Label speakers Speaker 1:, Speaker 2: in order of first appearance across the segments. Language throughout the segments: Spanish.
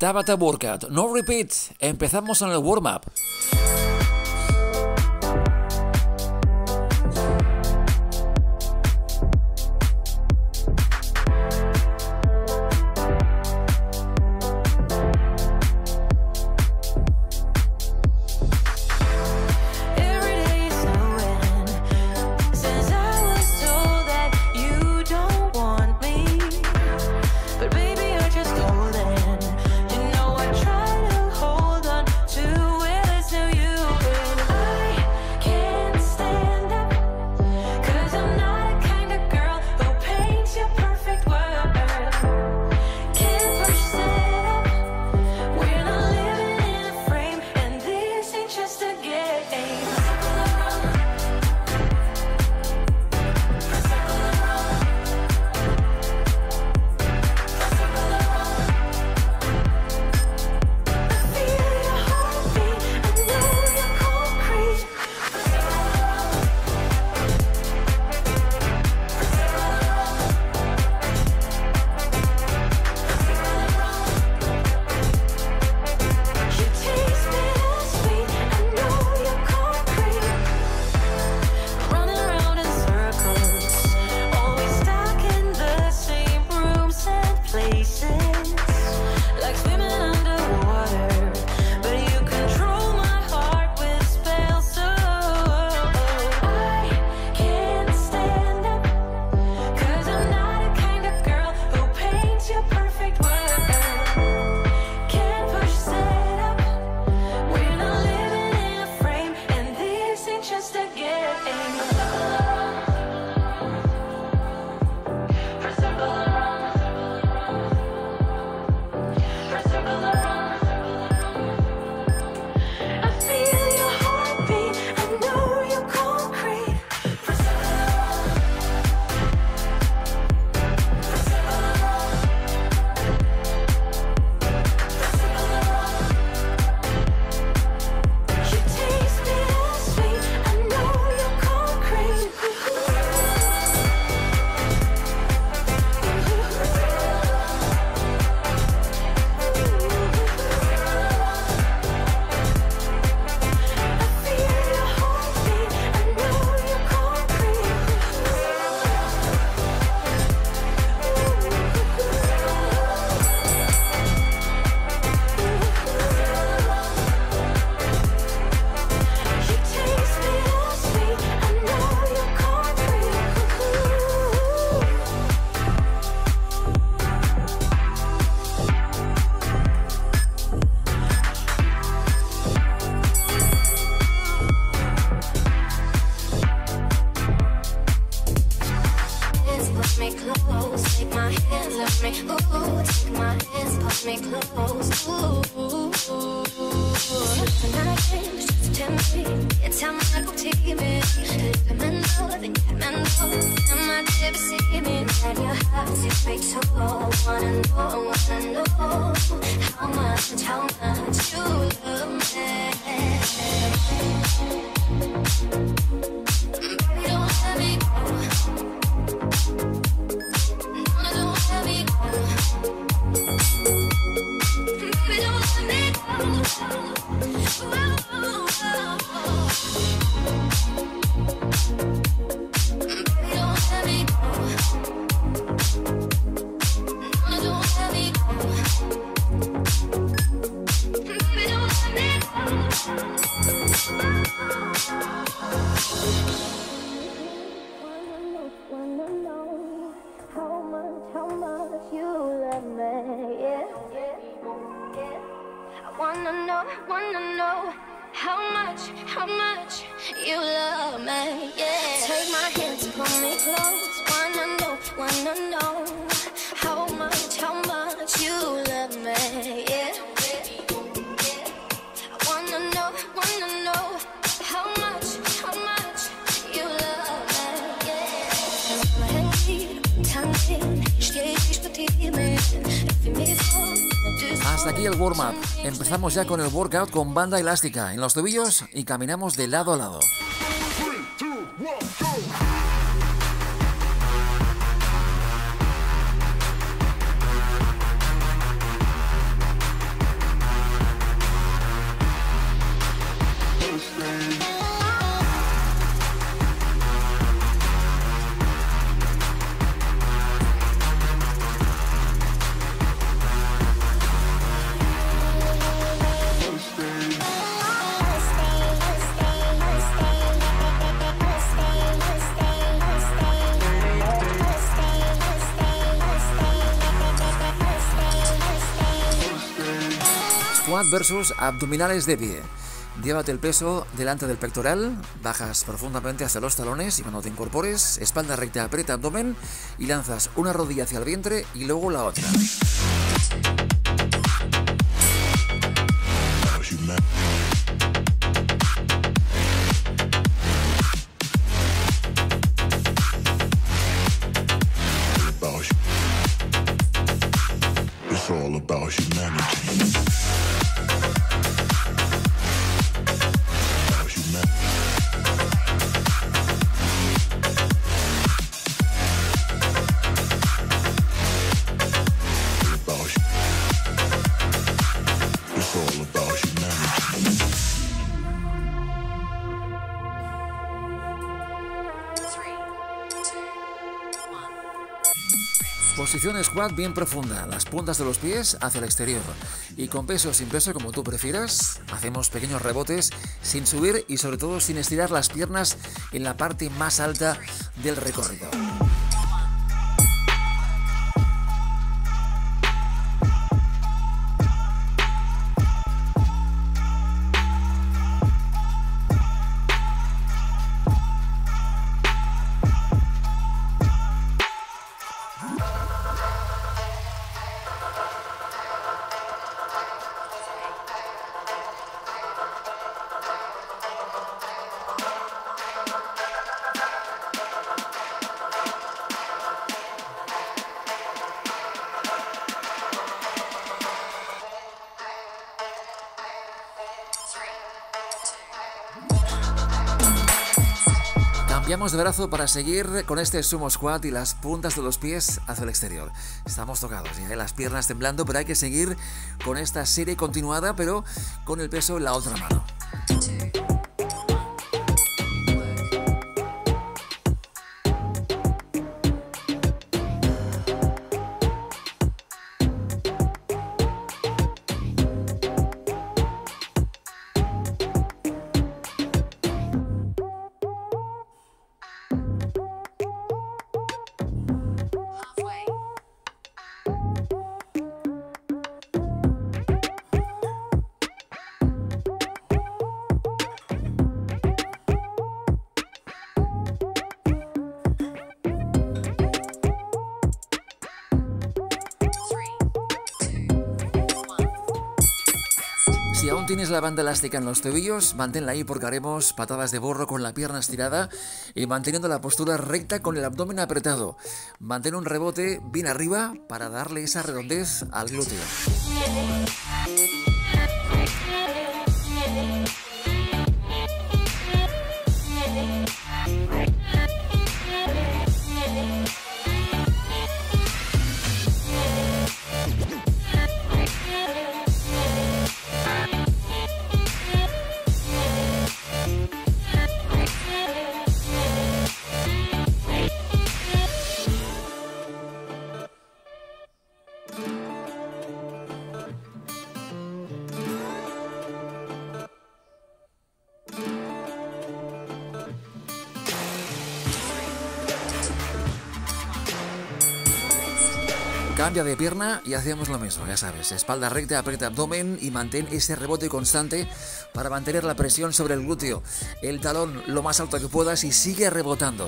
Speaker 1: Tabata Workout. No repeat. Empezamos en el warm-up. Hasta aquí el warm-up. Empezamos ya con el workout con banda elástica en los tobillos y caminamos de lado a lado.
Speaker 2: 3, 2, 1, go!
Speaker 1: Squat versus abdominales de pie. Llévate el peso delante del pectoral, bajas profundamente hacia los talones y cuando te incorpores, espalda recta, aprieta abdomen y lanzas una rodilla hacia el vientre y luego la otra.
Speaker 2: It's all about humanity.
Speaker 1: Posición squat bien profunda, las puntas de los pies hacia el exterior y con peso o sin peso como tú prefieras, hacemos pequeños rebotes sin subir y sobre todo sin estirar las piernas en la parte más alta del recorrido. Cambiamos de brazo para seguir con este sumo squat y las puntas de los pies hacia el exterior. Estamos tocados, ya las piernas temblando, pero hay que seguir con esta serie continuada, pero con el peso en la otra mano. Si aún tienes la banda elástica en los tobillos, manténla ahí porque haremos patadas de burro con la pierna estirada y manteniendo la postura recta con el abdomen apretado. Mantén un rebote bien arriba para darle esa redondez al glúteo. Cambia de pierna y hacemos lo mismo, ya sabes, espalda recta, aprieta abdomen y mantén ese rebote constante para mantener la presión sobre el glúteo, el talón lo más alto que puedas y sigue rebotando.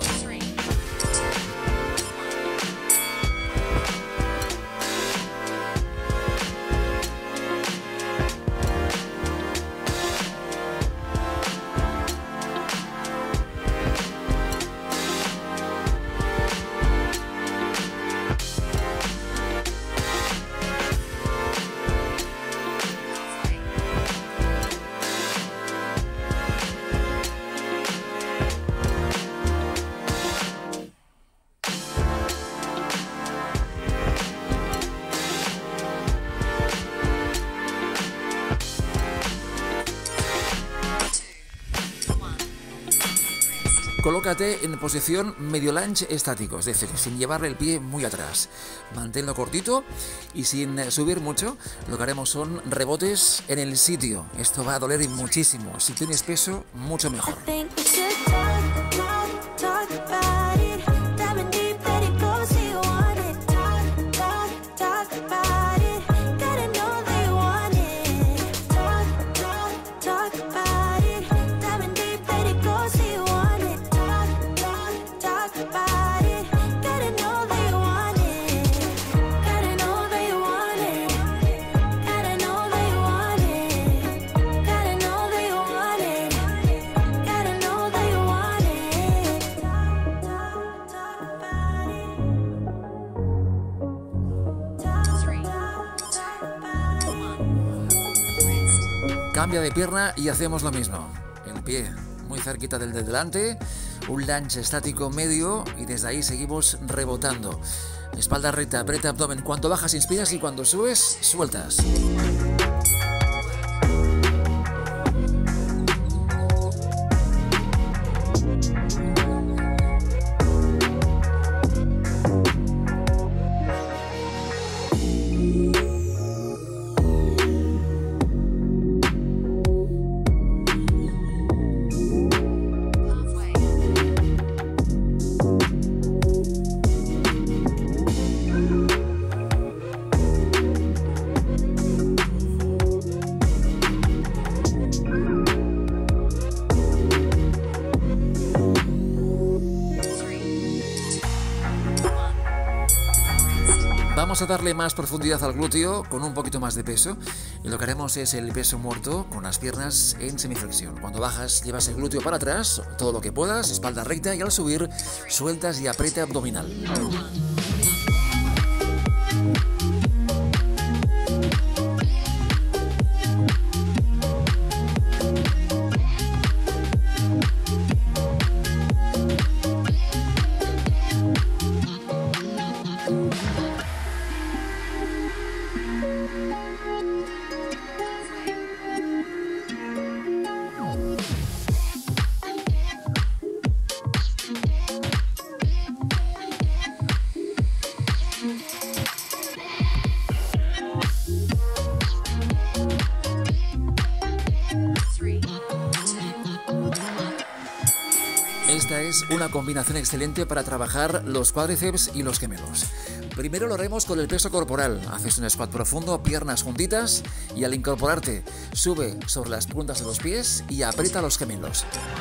Speaker 1: Colócate en posición medio lunge estático, es decir, sin llevarle el pie muy atrás. Manténlo cortito y sin subir mucho. Lo que haremos son rebotes en el sitio. Esto va a doler muchísimo. Si tienes peso, mucho mejor. Cambia de pierna y hacemos lo mismo. El pie muy cerquita del de delante, un lunge estático medio y desde ahí seguimos rebotando. Espalda recta, aprieta abdomen. Cuando bajas inspiras y cuando subes sueltas. Vamos a darle más profundidad al glúteo con un poquito más de peso y lo que haremos es el peso muerto con las piernas en semiflexión. Cuando bajas llevas el glúteo para atrás, todo lo que puedas, espalda recta y al subir sueltas y aprieta abdominal. Esta es una combinación excelente para trabajar los cuádriceps y los gemelos. Primero lo haremos con el peso corporal. Haces un squat profundo, piernas juntitas y al incorporarte sube sobre las puntas de los pies y aprieta los gemelos.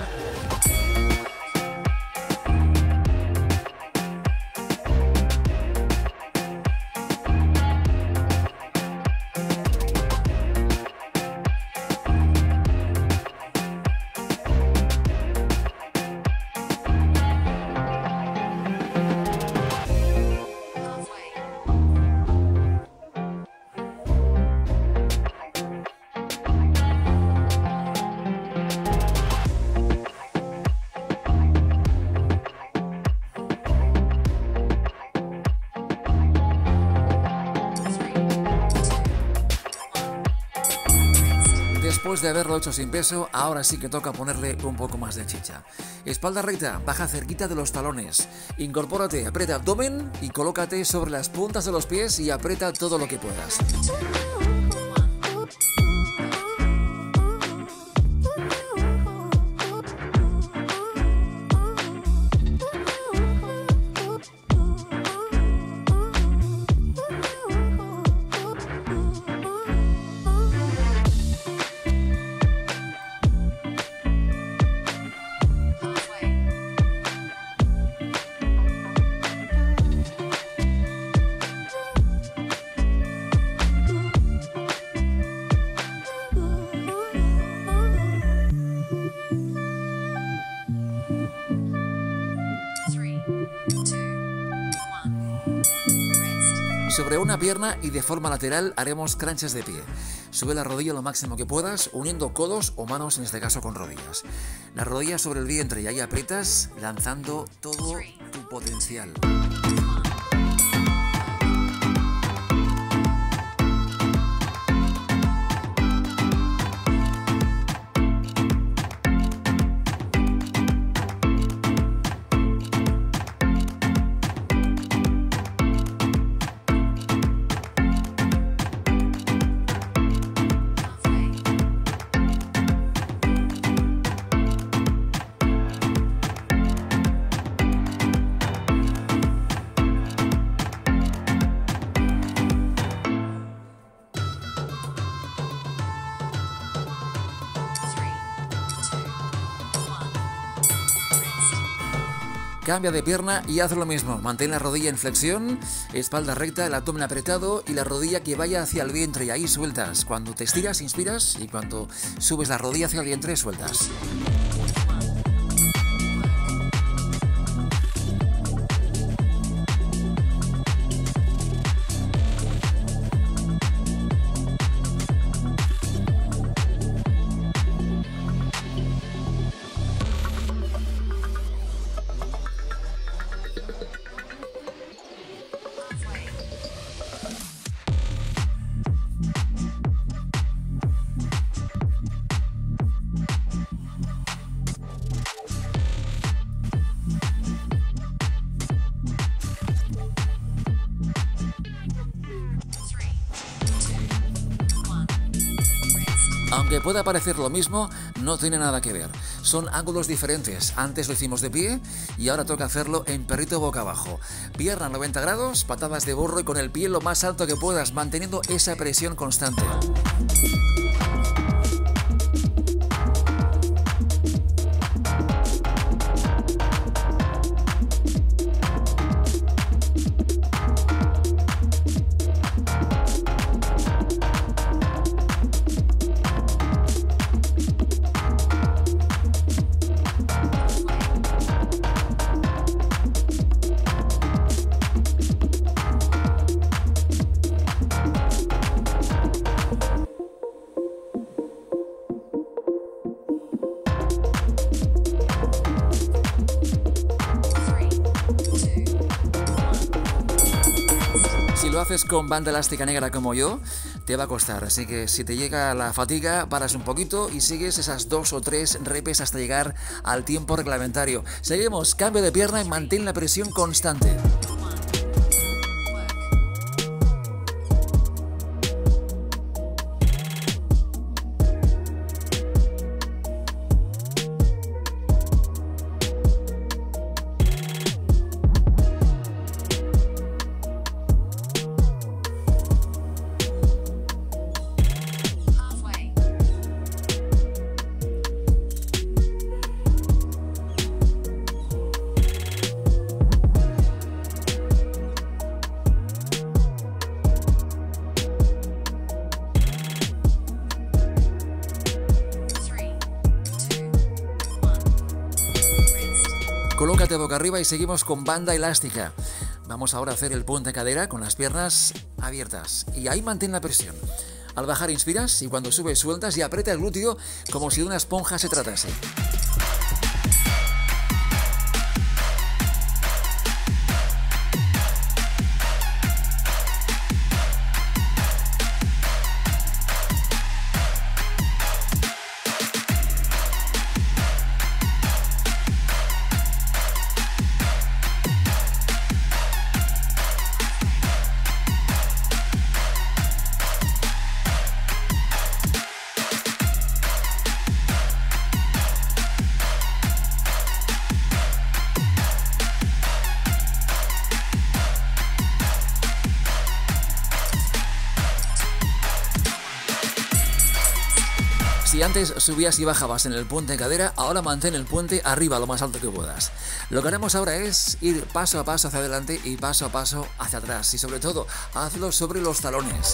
Speaker 1: Después de haberlo hecho sin peso, ahora sí que toca ponerle un poco más de chicha. Espalda recta, baja cerquita de los talones. Incorpórate, aprieta abdomen y colócate sobre las puntas de los pies y aprieta todo lo que puedas. Sobre una pierna y de forma lateral haremos crunches de pie. Sube la rodilla lo máximo que puedas, uniendo codos o manos, en este caso con rodillas. La rodilla sobre el vientre y ahí aprietas, lanzando todo tu potencial. Cambia de pierna y haz lo mismo. Mantén la rodilla en flexión, espalda recta, el abdomen apretado y la rodilla que vaya hacia el vientre y ahí sueltas. Cuando te estiras, inspiras y cuando subes la rodilla hacia el vientre, sueltas. Aunque pueda parecer lo mismo, no tiene nada que ver. Son ángulos diferentes. Antes lo hicimos de pie y ahora toca hacerlo en perrito boca abajo. Pierna 90 grados, patadas de burro y con el pie lo más alto que puedas, manteniendo esa presión constante. Si lo haces con banda elástica negra como yo, te va a costar, así que si te llega la fatiga, paras un poquito y sigues esas 2 o 3 repes hasta llegar al tiempo reglamentario. Seguimos, cambio de pierna y mantén la presión constante. Colócate boca arriba y seguimos con banda elástica. Vamos ahora a hacer el puente cadera con las piernas abiertas. Y ahí mantén la presión. Al bajar inspiras y cuando subes sueltas y aprieta el glúteo como si de una esponja se tratase. Si antes subías y bajabas en el puente cadera, ahora mantén el puente arriba lo más alto que puedas. Lo que haremos ahora es ir paso a paso hacia adelante y paso a paso hacia atrás. Y sobre todo, hazlo sobre los talones.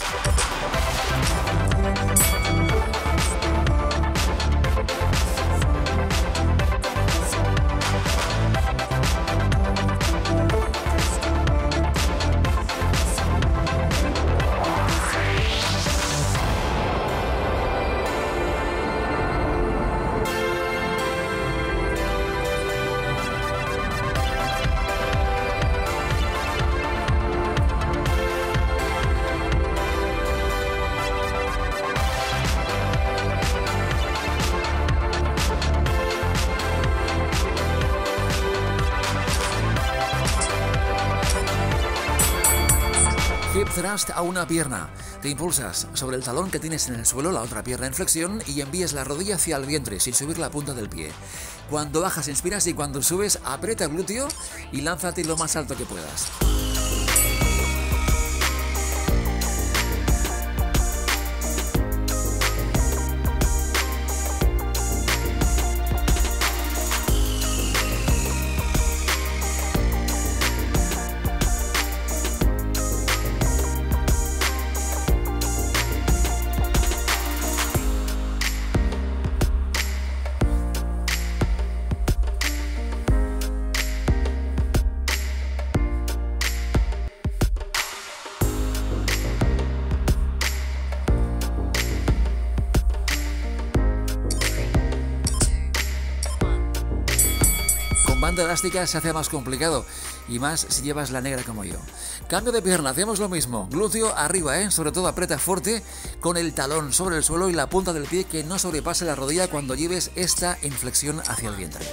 Speaker 1: Hip thrust a una pierna. Te impulsas sobre el talón que tienes en el suelo, la otra pierna en flexión y envías la rodilla hacia el vientre sin subir la punta del pie. Cuando bajas inspiras y cuando subes aprieta el glúteo y lánzate lo más alto que puedas. Banda elástica se hace más complicado y más si llevas la negra como yo. Cambio de pierna, hacemos lo mismo. Glúteo arriba, sobre todo aprieta fuerte con el talón sobre el suelo y la punta del pie que no sobrepase la rodilla cuando lleves esta inflexión hacia el vientre.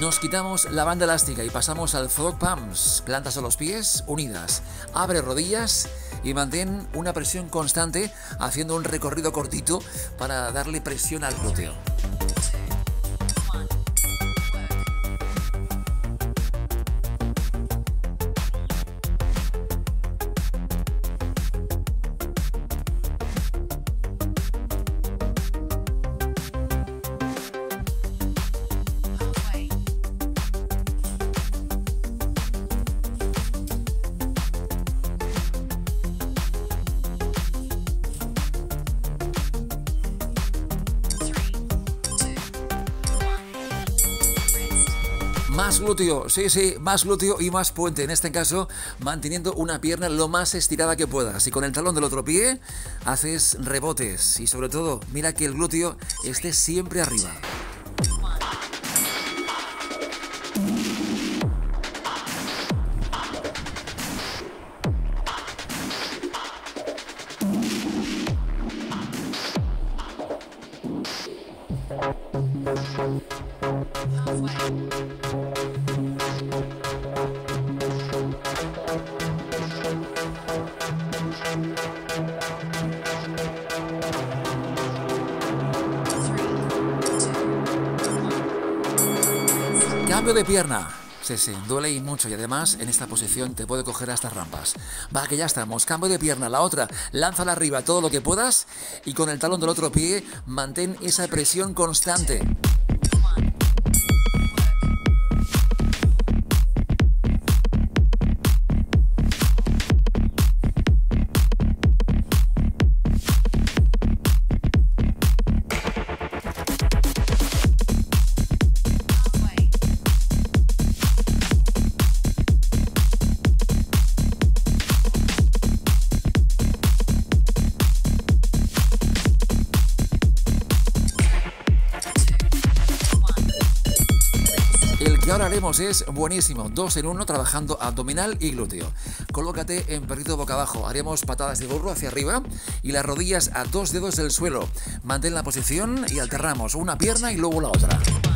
Speaker 1: Nos quitamos la banda elástica y pasamos al frog pumps. Plantas a los pies unidas, abre rodillas y mantén una presión constante haciendo un recorrido cortito para darle presión al glúteo. Más glúteo, sí, más glúteo y más puente. En este caso, manteniendo una pierna lo más estirada que puedas. Y con el talón del otro pie, haces rebotes. Y sobre todo, mira que el glúteo esté siempre arriba. Cambio de pierna. Sí, duele y mucho y además en esta posición te puede coger hasta rampas. Va, que ya estamos. Cambio de pierna. La otra, lánzala arriba todo lo que puedas y con el talón del otro pie mantén esa presión constante. El que ahora haremos es buenísimo, 2 en 1 trabajando abdominal y glúteo. Colócate en perrito boca abajo, haremos patadas de burro hacia arriba y las rodillas a 2 dedos del suelo. Mantén la posición y alternamos una pierna y luego la otra.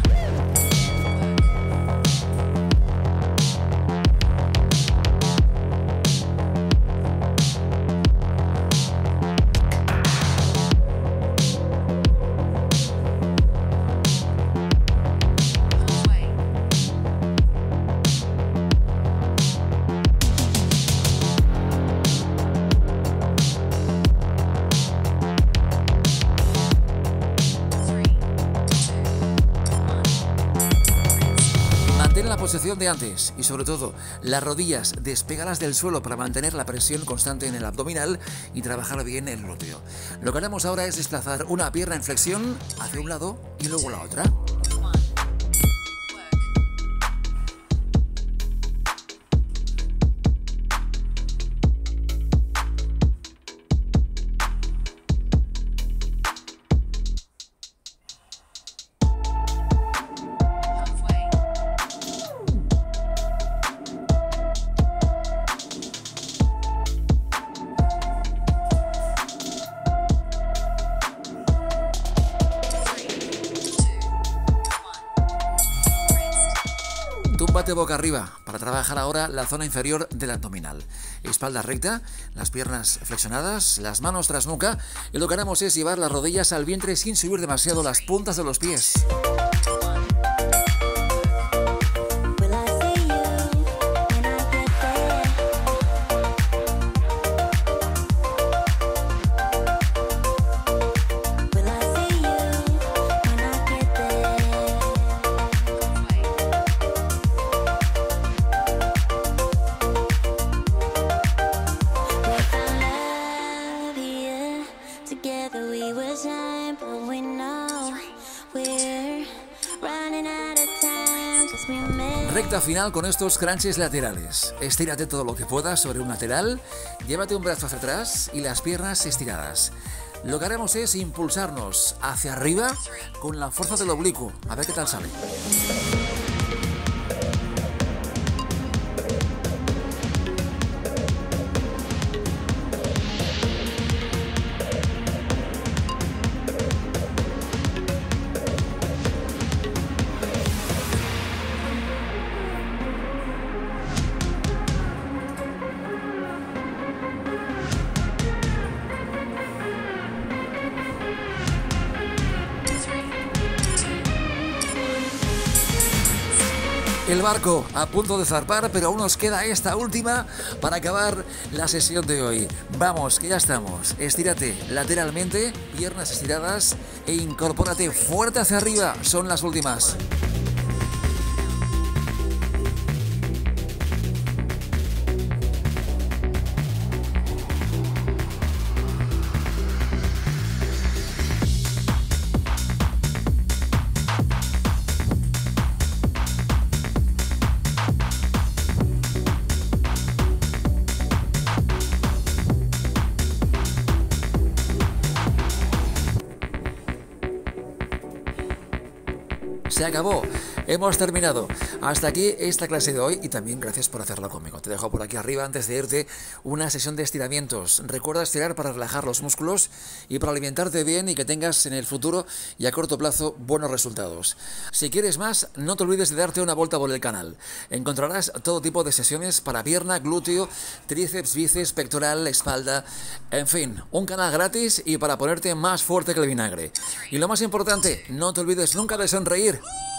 Speaker 1: Mantén la posición de antes y sobre todo las rodillas despégalas del suelo para mantener la presión constante en el abdominal y trabajar bien el glúteo. Lo que haremos ahora es desplazar una pierna en flexión hacia un lado y luego la otra. Túmbate boca arriba para trabajar ahora la zona inferior del abdominal. Espalda recta, las piernas flexionadas, las manos tras nuca y lo que haremos es llevar las rodillas al vientre sin subir demasiado las puntas de los pies. Recta final con estos crunches laterales. Estírate todo lo que puedas sobre un lateral, llévate un brazo hacia atrás y las piernas estiradas. Lo que haremos es impulsarnos hacia arriba con la fuerza del oblicuo. A ver qué tal sale. El barco a punto de zarpar, pero aún nos queda esta última para acabar la sesión de hoy. Vamos, que ya estamos. Estírate lateralmente, piernas estiradas e incorpórate fuerte hacia arriba. Son las últimas. Se acabó, hemos terminado. Hasta aquí esta clase de hoy y también gracias por hacerlo conmigo. Te dejo por aquí arriba antes de irte una sesión de estiramientos. Recuerda estirar para relajar los músculos y para alimentarte bien y que tengas en el futuro y a corto plazo buenos resultados. Si quieres más, no te olvides de darte una vuelta por el canal. Encontrarás todo tipo de sesiones para pierna, glúteo, tríceps, bíceps, pectoral, espalda, en fin, un canal gratis y para ponerte más fuerte que el vinagre. Y lo más importante, no te olvides nunca de sonreír.